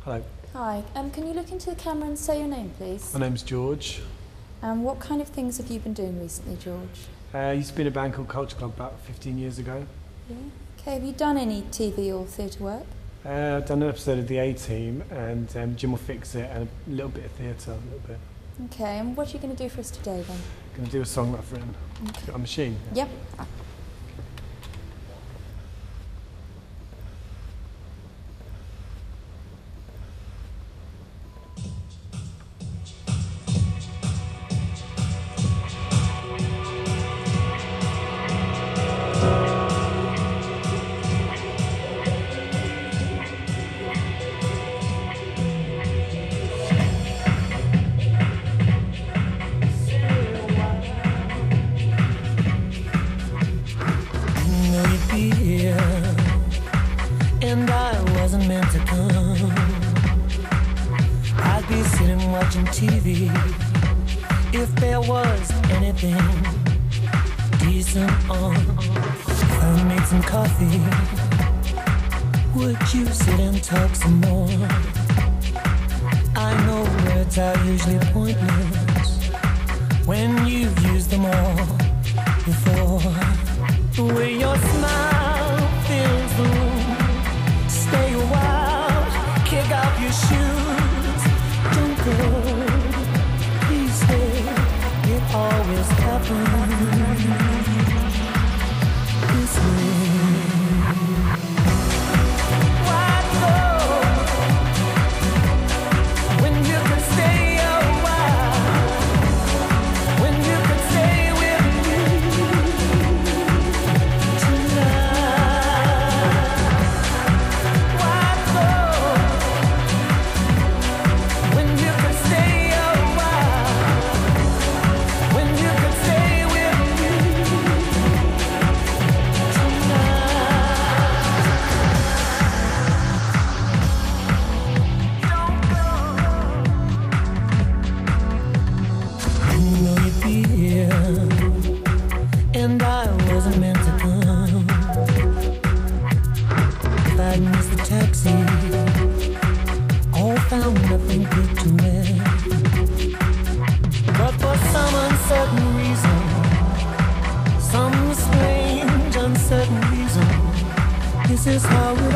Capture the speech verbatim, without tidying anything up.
Hello. Hi. Um, can you look into the camera and say your name, please? My name's George. Um, what kind of things have you been doing recently, George? Uh, I used to be in a band called Culture Club about fifteen years ago. Yeah. Okay, have you done any T V or theatre work? Uh, I've done an episode of The A-Team and um, Jim Will Fix It and a little bit of theatre, a little bit. Okay, and what are you going to do for us today then? Going to do a song that I've written. Okay. Got a machine? Yep. And I wasn't meant to come. I'd be sitting watching T V if there was anything decent on. If I made some coffee, would you sit and talk some more? I know words are usually pointless when you've used them all before. The way your smile fills the room. Stay a while, kick off your shoes. Don't go, please stay. It always happens this way. Why go when you can stay a while? When you can stay with me tonight? Why go when you can stay a while? When you can stay with me tonight? You know you'd be here, and I wasn't meant to come. If I'd missed the taxi, or found nothing good to wear, but for some uncertain reason, some strange uncertain reason, this is how it